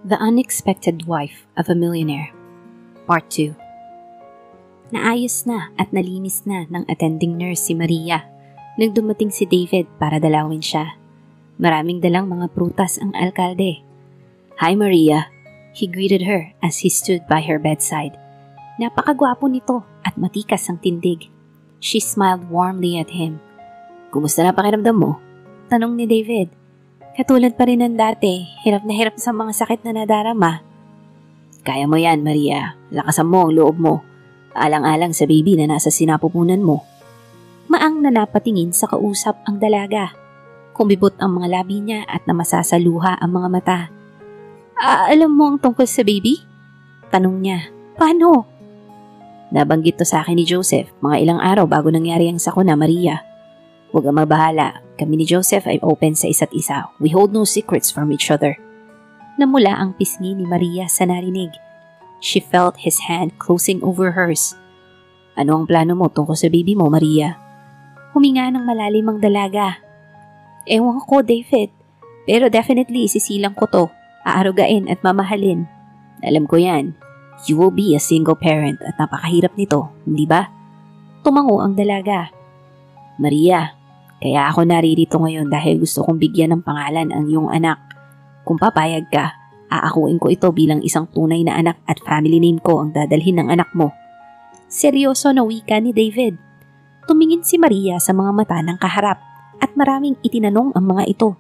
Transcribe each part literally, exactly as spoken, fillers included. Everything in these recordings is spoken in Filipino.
The Unexpected Wife of a Millionaire, Part two. Naayos na at nalinis na ng attending nurse si Maria nang dumating si David para dalawin siya. Maraming dalang mga prutas ang alkalde. "Hi Maria," he greeted her as he stood by her bedside. Napakagwapo nito at matikas ang tindig. She smiled warmly at him. "Kumusta na pakiramdam mo?" tanong ni David. "Katulad pa rin ng dati, hirap na hirap sa mga sakit na nadarama." "Kaya mo yan, Maria. Lakasan mo ang loob mo. Alang-alang sa baby na nasa sinapupunan mo." Maang na napatingin sa kausap ang dalaga. Kumibot ang mga labi niya at namasasaluha ang mga mata. "Ah, alam mo ang tungkol sa baby?" tanong niya. "Paano?" "Nabanggit to sa akin ni Joseph mga ilang araw bago nangyari ang sakuna, Maria. Huwag kang mabahala. Kami ni Joseph ay open sa isa't isa. We hold no secrets from each other." Namula ang pisngi ni Maria sa narinig. She felt his hand closing over hers. "Ano ang plano mo tungkol sa baby mo, Maria?" Huminga ng malalim ang dalaga. "Ewan ko, David. Pero definitely isisilang ko to. Aarugain at mamahalin. Alam ko yan. You will be a single parent at napakahirap nito, hindi ba?" Tumango ang dalaga. "Maria, kaya ako naririto ngayon dahil gusto kong bigyan ng pangalan ang iyong anak. Kung papayag ka, aakuin ko ito bilang isang tunay na anak at family name ko ang dadalhin ng anak mo." Seryoso na wika ni David. Tumingin si Maria sa mga mata ng kaharap at maraming itinanong ang mga ito.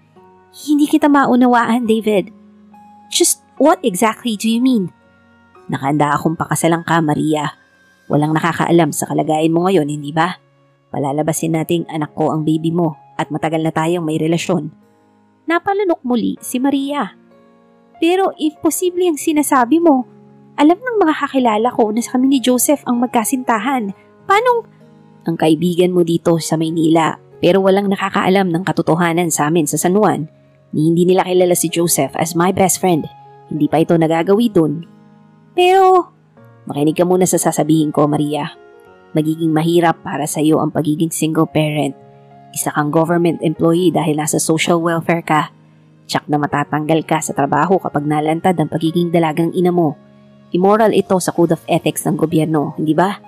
"Hindi kita maunawaan, David. Just what exactly do you mean?" "Nakahanda akong pakasalan ka, Maria. Walang nakakaalam sa kalagayan mo ngayon, hindi ba? Palalabasin nating anak ko ang baby mo at matagal na tayong may relasyon." Napalunok muli si Maria. "Pero imposible ang sinasabi mo. Alam ng mga kakilala ko na kami ni Joseph ang magkasintahan. Paano?" "Ang kaibigan mo dito sa Maynila pero walang nakakaalam ng katotohanan sa amin sa San Juan. Ni hindi nila kilala si Joseph as my best friend. Hindi pa ito nagagawi dun." "Pero..." "Makinig ka muna sa sasabihin ko, Maria. Magiging mahirap para sa iyo ang pagiging single parent. Isa kang government employee dahil nasa social welfare ka. Tsak na matatanggal ka sa trabaho kapag nalantad ang pagiging dalagang ina mo. Immoral ito sa code of ethics ng gobyerno, hindi ba?"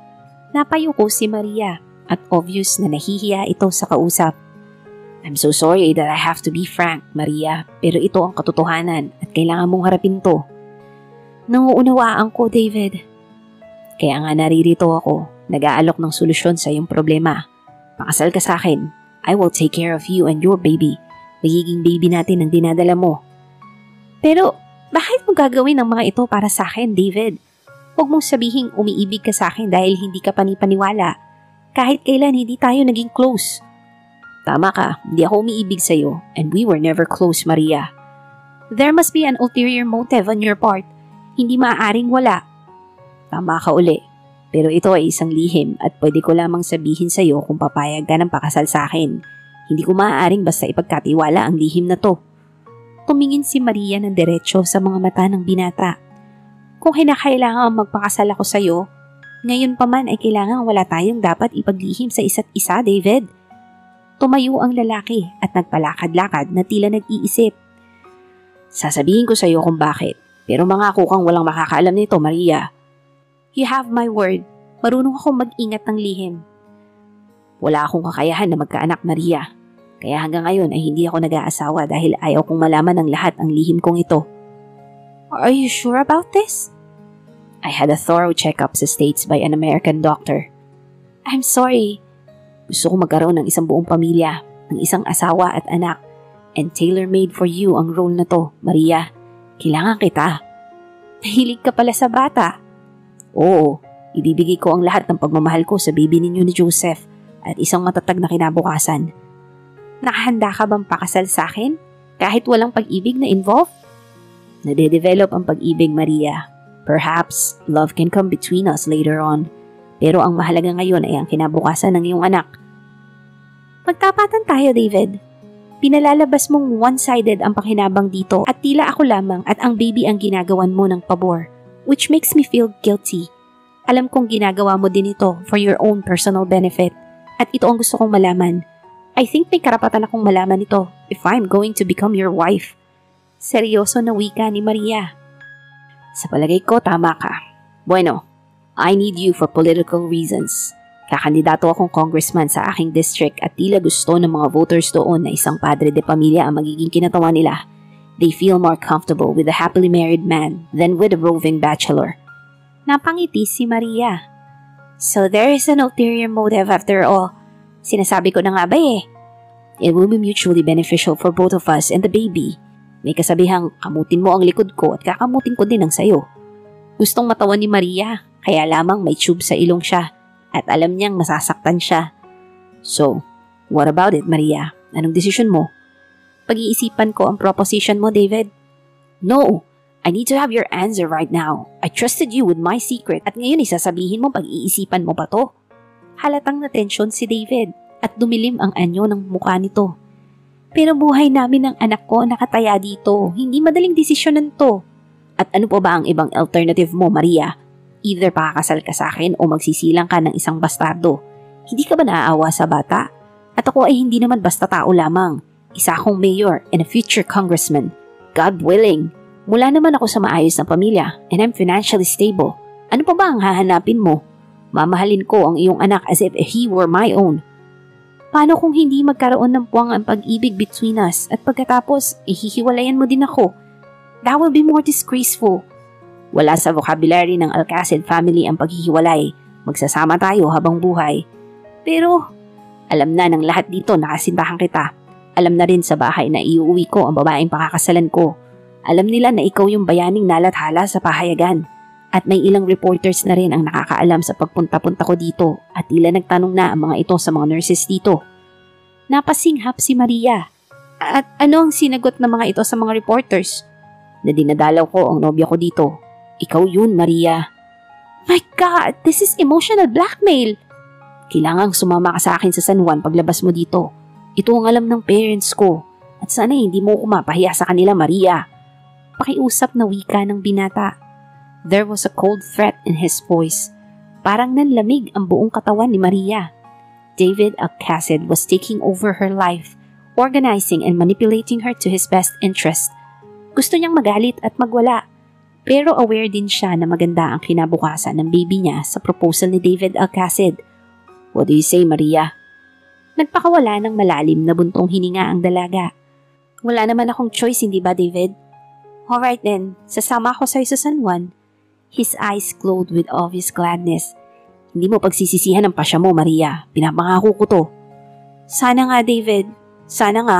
Napayuko si Maria at obvious na nahihiya ito sa kausap. "I'm so sorry that I have to be frank, Maria, pero ito ang katotohanan at kailangan mong harapin to." "Nanguunawaan ko, David." "Kaya nga naririto ako, nag-aalok ng solusyon sa iyong problema. Pakasal ka sa akin. I will take care of you and your baby. Magiging baby natin ang dinadala mo." "Pero bakit mo gagawin ang mga ito para sa akin, David? Huwag mong sabihing umiibig ka sa akin dahil hindi ka panipaniwala. Kahit kailan hindi tayo naging close." "Tama ka, hindi ako umiibig sa iyo and we were never close, Maria." "There must be an ulterior motive on your part. Hindi maaaring wala." "Tama ka uli. Pero ito ay isang lihim at pwede ko lamang sabihin sa iyo kung papayag ka ng pakasal sa akin. Hindi ko maaaring basta ipagkatiwala ang lihim na to." Tumingin si Maria ng diretsyo sa mga mata ng binata. "Kung kinakailangan magpakasal ako sa iyo, ngayon pa man ay kailangan wala tayong dapat ipaglihim sa isa't isa, David." Tumayo ang lalaki at nagpalakad-lakad na tila nag-iisip. "Sasabihin ko sa iyo kung bakit, pero mangako kang walang makakaalam nito, Maria." "You have my word. Marunong akong mag-ingat ng lihim." "Wala akong kakayahan na magkaanak, Maria. Kaya hanggang ngayon ay hindi ako nag-aasawa dahil ayaw kong malaman ng lahat ang lihim kong ito." "Are you sure about this?" "I had a thorough checkup sa States by an American doctor." "I'm sorry." "Gusto ko magkaroon ng isang buong pamilya, ng isang asawa at anak, and tailor-made for you ang role na to, Maria. Kailangan kita." "Nahilig ka pala sa bata." "Oo, ibibigay ko ang lahat ng pagmamahal ko sa baby ninyo ni Joseph at isang matatag na kinabukasan." "Nakahanda ka bang pakasal sa akin? Kahit walang pag-ibig na involved?" "Nade-develop ang pag-ibig, Maria. Perhaps love can come between us later on. Pero ang mahalaga ngayon ay ang kinabukasan ng iyong anak." "Magtapatan tayo, David. Pinalalabas mong one-sided ang pakinabang dito at tila ako lamang at ang baby ang ginagawan mo ng pabor, which makes me feel guilty. Alam kong ginagawa mo din ito for your own personal benefit at ito ang gusto kong malaman. I think may karapatan akong malaman ito if I'm going to become your wife." Seryoso na wika ni Maria. Sa palagay ko, tama ka. Bueno, I need you for political reasons. Kakandidato akong congressman sa aking district at tila gusto ng mga voters doon na isang padre de pamilya ang magiging kinatawa nila. They feel more comfortable with a happily married man than with a roving bachelor. Napangiti si Maria. So there is an ulterior motive after all. Sinasabi ko na nga ba eh. It will be mutually beneficial for both of us and the baby. May kasabihang kamutin mo ang likod ko at kakamutin ko din ang sayo. Gustong matawan ni Maria, kaya lamang may tube sa ilong siya at alam niyang masasaktan siya. So, what about it, Maria? Anong desisyon mo? Pag-iisipan ko ang proposition mo, David. No, I need to have your answer right now. I trusted you with my secret at ngayon isasabihin mo pag-iisipan mo pa to. Halatang natensyon si David at dumilim ang anyo ng mukha nito. Pero buhay namin ng anak ko nakataya dito. Hindi madaling desisyonan to. At ano pa ba ang ibang alternative mo, Maria? Either pakakasal ka sa akin o magsisilang ka ng isang bastardo. Hindi ka ba naaawa sa bata? At ako ay hindi naman basta tao lamang. Isa akong mayor and a future congressman. God willing. Mula naman ako sa maayos na pamilya and I'm financially stable. Ano pa ba ang hahanapin mo? Mamahalin ko ang iyong anak as if he were my own. Paano kung hindi magkaroon ng puwang ang pag-ibig between us at pagkatapos ihihiwalayan mo din ako? That will be more disgraceful. Wala sa vocabulary ng Alcacid family ang paghihiwalay. Magsasama tayo habang buhay. Pero alam na ng lahat dito na kasintahan kita. Alam na rin sa bahay na iuwi ko ang babaeng pakakasalan ko. Alam nila na ikaw yung bayaning nalathala sa pahayagan. At may ilang reporters na rin ang nakakaalam sa pagpunta-punta ko dito at tila nagtanong na ang mga ito sa mga nurses dito. Napasinghap si Maria. At ano ang sinagot ng mga ito sa mga reporters? Na dinadalaw ko ang nobya ko dito. Ikaw yun, Maria. My God, this is emotional blackmail. Kailangang sumama ka sa akin sa San Juan paglabas mo dito. Ito ang alam ng parents ko. At sana hindi mo kumapahiya sa kanila, Maria. Pakiusap na wika ng binata. There was a cold threat in his voice. Parang nanlamig ang buong katawan ni Maria. David Alcacid was taking over her life, organizing and manipulating her to his best interest. Gusto niyang magalit at magwala. Pero aware din siya na maganda ang kinabukasan ng baby niya sa proposal ni David Alcacid. What do you say, Maria? Nagpakawala ng malalim na buntong hininga ang dalaga. Wala naman akong choice, hindi ba, David? Alright then, sasama ako sa'yo sa San Juan. His eyes glowed with obvious gladness. Hindi mo pagsisisihan ang pasya mo, Maria. Pinapangako ko to. Sana nga, David. Sana nga.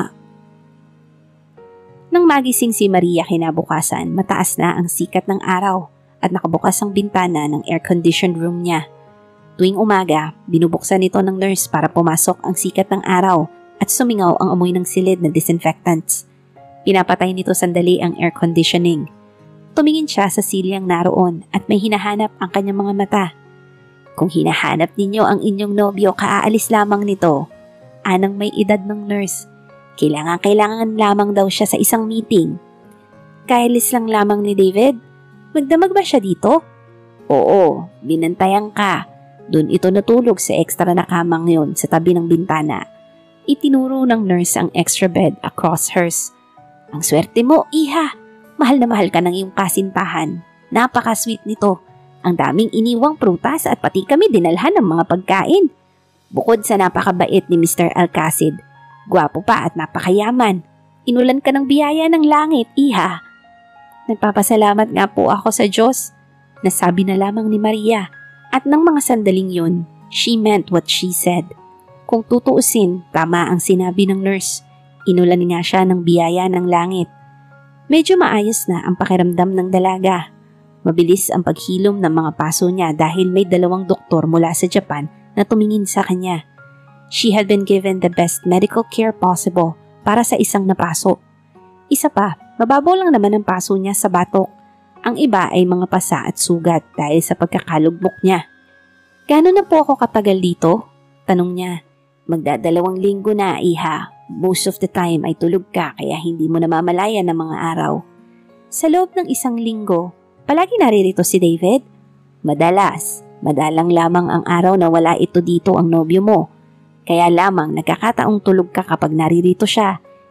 Nang magising si Maria kinabukasan, mataas na ang sikat ng araw at nakabukas ang bintana ng air-conditioned room niya. Tuwing umaga, binubuksan ito ng nurse para pumasok ang sikat ng araw at sumingaw ang amoy ng silid na disinfectants. Pinapatay nito sandali ang air conditioning. Tumingin siya sa silyang naroon at may hinahanap ang kanyang mga mata. Kung hinahanap ninyo ang inyong nobyo, kaaalis lamang nito. Anang may edad ng nurse. Kailangan-kailangan lamang daw siya sa isang meeting. Kailis lang lamang ni David? Magdamag ba siya dito? Oo, binantayan ka. Doon ito natulog sa extra na kamang yon sa tabi ng bintana. Itinuro ng nurse ang extra bed across hers. Ang swerte mo, iha! Mahal na mahal ka ng iyong kasintahan. Napaka-sweet nito. Ang daming iniwang prutas at pati kami dinalhan ng mga pagkain. Bukod sa napakabait ni Mister Alcacid, gwapo pa at napakayaman. Inulan ka ng biyaya ng langit, iha. Nagpapasalamat nga po ako sa Diyos, nasabi na lamang ni Maria. At nang mga sandaling yun, she meant what she said. Kung tutuusin, tama ang sinabi ng nurse. Inulan nga siya ng biyaya ng langit. Medyo maayos na ang pakiramdam ng dalaga. Mabilis ang paghilom ng mga paso niya dahil may dalawang doktor mula sa Japan na tumingin sa kanya. She had been given the best medical care possible para sa isang napaso. Isa pa, mababaw lang naman ang paso niya sa batok. Ang iba ay mga pasa at sugat dahil sa pagkakalugmok niya. Gano'n na po ako katagal dito? Tanong niya. Magdadalawang linggo na, iha. Most of the time ay tulog ka kaya hindi mo namamalayan ng mga araw. Sa loob ng isang linggo, palagi naririto si David? Madalas, madalang lamang ang araw na wala ito dito ang nobyo mo. Kaya lamang nagkakataong tulog ka kapag naririto siya.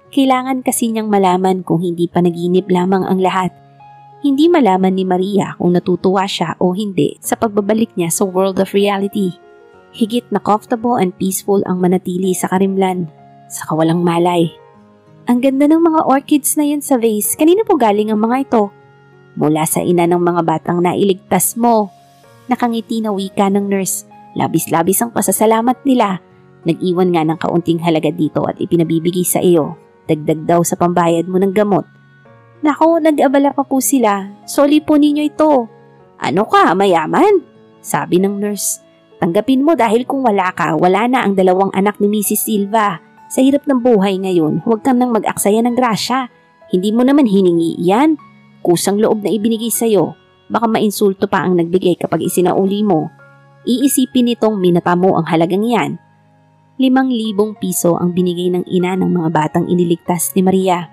Kailangan kasi niyang malaman kung hindi pa naginip lamang ang lahat. Hindi malaman ni Maria kung natutuwa siya o hindi sa pagbabalik niya sa world of reality. Higit na comfortable and peaceful ang manatili sa karimlan, sa kawalang malay. Ang ganda ng mga orchids na yun sa vase. Kanina po galing ang mga ito? Mula sa ina ng mga batang nailigtas mo. Nakangiti na wika ng nurse. Labis-labis ang pasasalamat nila. Nag-iwan nga ng kaunting halaga dito at ipinabibigay sa iyo. Dagdag daw sa pambayad mo ng gamot. Nako, nag-abala pa po sila. Soli po ninyo ito. Ano ka, mayaman? Sabi ng nurse. Tanggapin mo dahil kung wala ka, wala na ang dalawang anak ni Missus Silva. Sa hirap ng buhay ngayon, huwag kang nang mag-aksaya ng grasya. Hindi mo naman hiningi yan. Kusang loob na ibinigay sa'yo. Baka mainsulto pa ang nagbigay kapag isinauli mo. Iisipin nitong minata mo ang halagang yan. Limang libong piso ang binigay ng ina ng mga batang iniligtas ni Maria.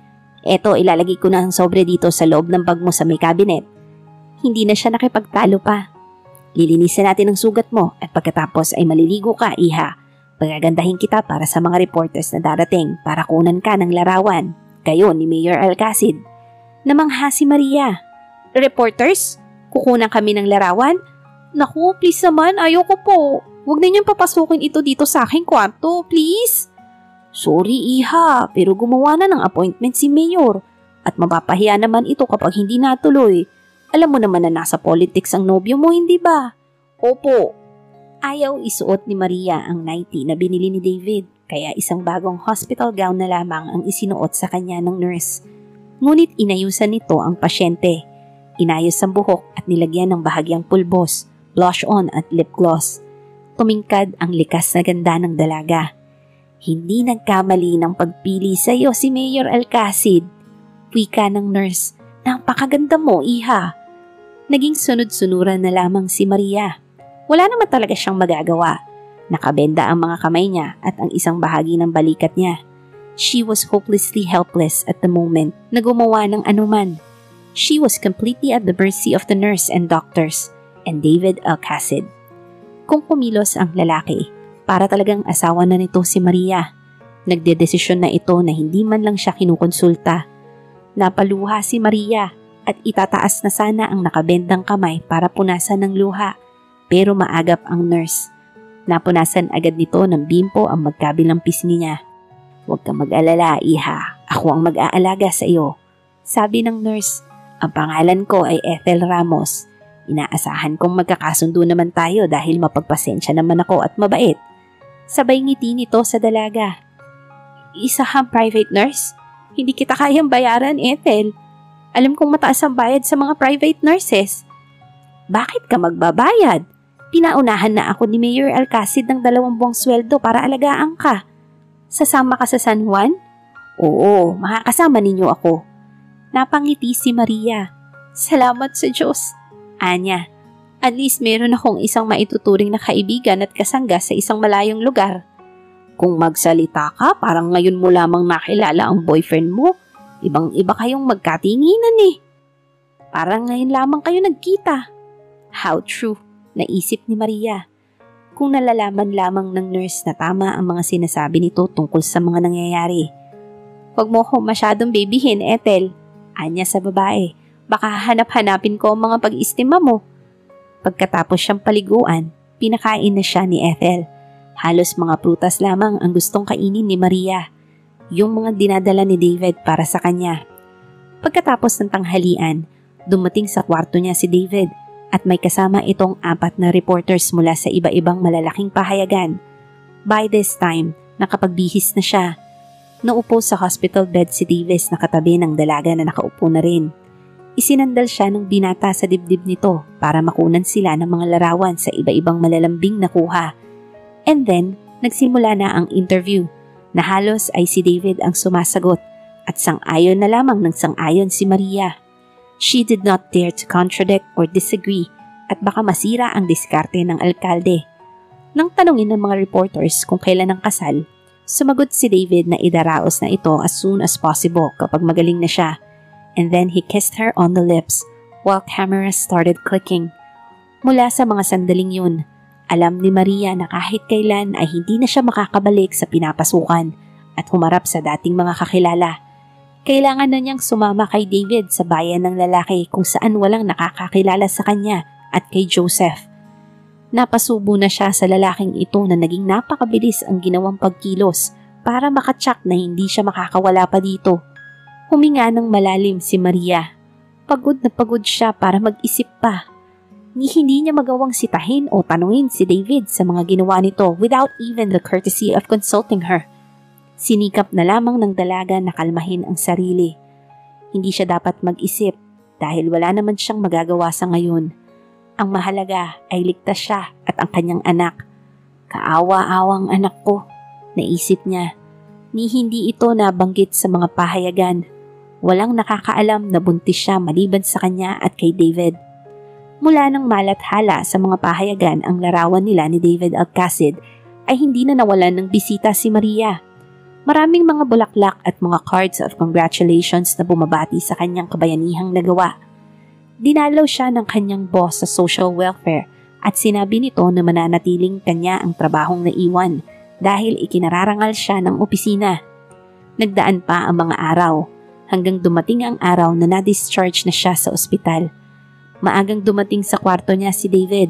Eto, ilalagay ko na ang sobre dito sa loob ng bag mo sa may cabinet. Hindi na siya nakipagtalo pa. Lilinisan natin ang sugat mo at pagkatapos ay maliligo ka, iha. Pagagandahin kita para sa mga reporters na darating para kunan ka ng larawan. Kayo ni Mayor Alcacid. Namangha si Maria. Reporters? Kukunan kami ng larawan? Naku, please naman, ayoko po. Huwag na niyong papasukin ito dito sa aking kwarto, please. Sorry, iha, pero gumawa na ng appointment si Mayor. At mapapahiya naman ito kapag hindi natuloy. Alam mo naman na nasa politics ang nobyo mo, hindi ba? Opo. Ayaw isuot ni Maria ang nightie na binili ni David, kaya isang bagong hospital gown na lamang ang isinuot sa kanya ng nurse. Ngunit inayusan nito ang pasyente. Inayos ang buhok at nilagyan ng bahagyang pulbos, blush on at lip gloss. Tumingkad ang likas na ganda ng dalaga. Hindi nagkamali ng pagpili sa iyo si Mayor Alcacid. Wika ng nurse, napakaganda mo, iha. Naging sunod-sunuran na lamang si Maria. Wala naman talaga siyang magagawa. Nakabenda ang mga kamay niya at ang isang bahagi ng balikat niya. She was hopelessly helpless at the moment na gumawa ng anuman. She was completely at the mercy of the nurse and doctors and David Alcacid. Kung pumilos ang lalaki, para talagang asawa na nito si Maria. Nagdedesisyon na ito na hindi man lang siya kinukonsulta. Napaluha si Maria at itataas na sana ang nakabendang kamay para punasan ng luha. Pero maagap ang nurse. Napunasan agad nito ng bimpo ang magkabilang pisngi niya. Huwag kang mag-alala, iha. Ako ang mag-aalaga sa iyo. Sabi ng nurse, ang pangalan ko ay Ethel Ramos. Inaasahan kong magkakasundo naman tayo dahil mapagpasensya naman ako at mabait. Sabay ngiti nito sa dalaga. Isa kang private nurse? Hindi kita kayang bayaran, Ethel. Alam kong mataas ang bayad sa mga private nurses. Bakit ka magbabayad? Pinaunahan na ako ni Mayor Alcacid ng dalawang buwang sweldo para alagaan ka. Sasama ka sa San Juan? Oo, makakasama ninyo ako. Napangiti si Maria. Salamat sa Diyos. Anya, at least meron akong isang maituturing na kaibigan at kasangga sa isang malayong lugar. Kung magsalita ka, parang ngayon mo lamang nakilala ang boyfriend mo. Ibang-iba kayong magkatinginan eh. Parang ngayon lamang kayo nagkita. How true, naisip ni Maria. Kung nalalaman lamang ng nurse na tama ang mga sinasabi nito tungkol sa mga nangyayari. Huwag mo akong masyadong babyhin, Ethel. Anya sa babae. Baka hanap-hanapin ko ang mga pag-istima mo. Pagkatapos siyang paliguan, pinakain na siya ni Ethel. Halos mga prutas lamang ang gustong kainin ni Maria. Yung mga dinadala ni David para sa kanya. Pagkatapos ng tanghalian, dumating sa kwarto niya si David at may kasama itong apat na reporters mula sa iba-ibang malalaking pahayagan. By this time, nakapagbihis na siya. Naupo sa hospital bed si Davis na katabi ng dalaga na nakaupo na rin. Isinandal siya ng binata sa dibdib nito para makunan sila ng mga larawan sa iba-ibang malalambing na kuha. And then, nagsimula na ang interview na halos ay si David ang sumasagot at sang-ayon na lamang ng sang-ayon si Maria. She did not dare to contradict or disagree at baka masira ang diskarte ng alkalde. Nang tanungin ng mga reporters kung kailan ang kasal, sumagot si David na idaraos na ito as soon as possible kapag magaling na siya. And then he kissed her on the lips while cameras started clicking. Mula sa mga sandaling yun, alam ni Maria na kahit kailan ay hindi na siya makakabalik sa pinapasukan at humarap sa dating mga kakilala. Kailangan na niyang sumama kay David sa bayan ng lalaki kung saan walang nakakakilala sa kanya at kay Joseph. Napasubo na siya sa lalaking ito na naging napakabilis ang ginawang pagkilos para makatsak na hindi siya makakawala pa dito. Huminga ng malalim si Maria. Pagod na pagod siya para mag-isip pa. Ni hindi niya magawang sitahin o tanungin si David sa mga ginawa nito without even the courtesy of consulting her. Sinikap na lamang ng dalaga na kalmahin ang sarili. Hindi siya dapat mag-isip dahil wala naman siyang magagawa sa ngayon. Ang mahalaga ay ligtas siya at ang kanyang anak. Kaawa-awang anak ko, naisip niya. Ni hindi ito nabanggit sa mga pahayagan. Walang nakakaalam na buntis siya maliban sa kanya at kay David. Mula nang malathala sa mga pahayagan ang larawan nila ni David Alcacid ay hindi na nawalan ng bisita si Maria. Maraming mga bulaklak at mga cards of congratulations na bumabati sa kanyang kabayanihang nagawa. Dinalaw siya ng kanyang boss sa social welfare at sinabi nito na mananatiling kanya ang trabahong naiwan dahil ikinararangal siya ng opisina. Nagdaan pa ang mga araw hanggang dumating ang araw na na-discharge na siya sa ospital. Maagang dumating sa kwarto niya si David.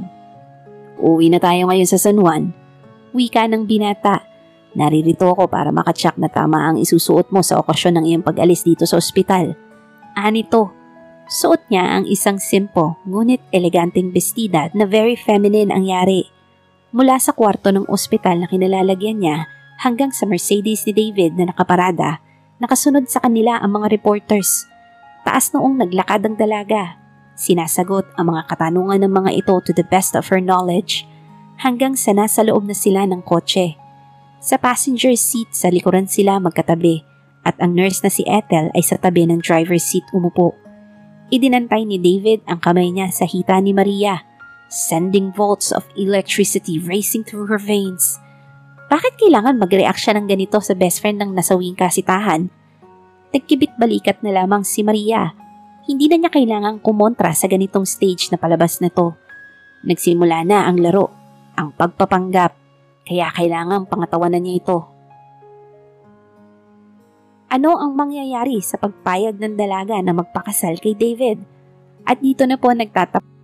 Uwi na tayo ngayon sa San Juan. Wika ng binata. Naririto ako para makatsak na tama ang isusuot mo sa okasyon ng iyong pag-alis dito sa ospital. Anito. Suot niya ang isang simple ngunit eleganteng bestida na very feminine ang yari. Mula sa kwarto ng ospital na kinalalagyan niya hanggang sa Mercedes ni David na nakaparada, nakasunod sa kanila ang mga reporters. Taas noong naglakad ang dalaga. Sinasagot ang mga katanungan ng mga ito to the best of her knowledge hanggang sa nasa loob na sila ng kotse. Sa passenger seat sa likuran sila magkatabi at ang nurse na si Ethel ay sa tabi ng driver's seat umupo. Idinantay ni David ang kamay niya sa hita ni Maria, sending volts of electricity racing through her veins. Bakit kailangan mag-react siya ng ganito sa best friend ng nasawing kasitahan? Nagkibit balikat na lamang si Maria. Hindi na niya kailangang kumontra sa ganitong stage na palabas na to. Nagsimula na ang laro, ang pagpapanggap, kaya kailangang pangatawanan niya ito. Ano ang mangyayari sa pagpayag ng dalaga na magpakasal kay David? At dito na po nagtatapos